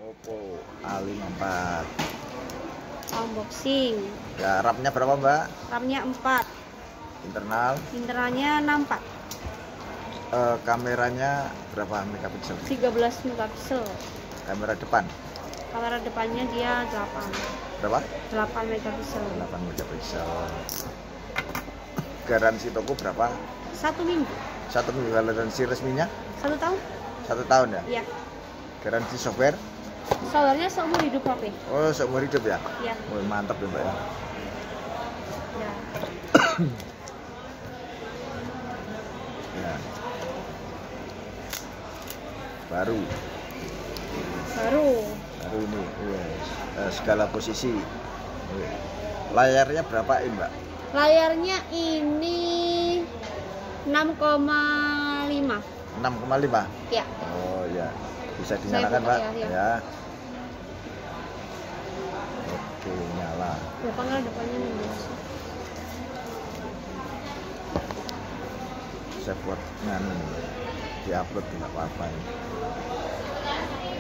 Oppo A54. Unboxing. Ya, RAM-nya berapa, Mbak? RAM-nya 4. Internalnya 64. Kameranya berapa megapiksel? 13 megapiksel. Kamera depan Kamera depannya dia 8. berapa? 8 megapiksel. 8 megapiksel. Garansi toko berapa? 1 minggu. 1 minggu. Garansi resminya 1 tahun? 1 tahun ya? Iya. Garansi software? Soalnya seumur hidup HP. Oh, seumur hidup ya? Iya. Oh, mantap ya, Mbak ya. Ya. Ya. Baru ini, segala posisi. Layarnya berapa in, Mbak? Layarnya ini 6,5. 6,5. Ya. Oh ya, bisa dinyalakan, Pak. Ya. Oke, nyala. Depannya minus. Saya buat diupload tidak apa-apa ini.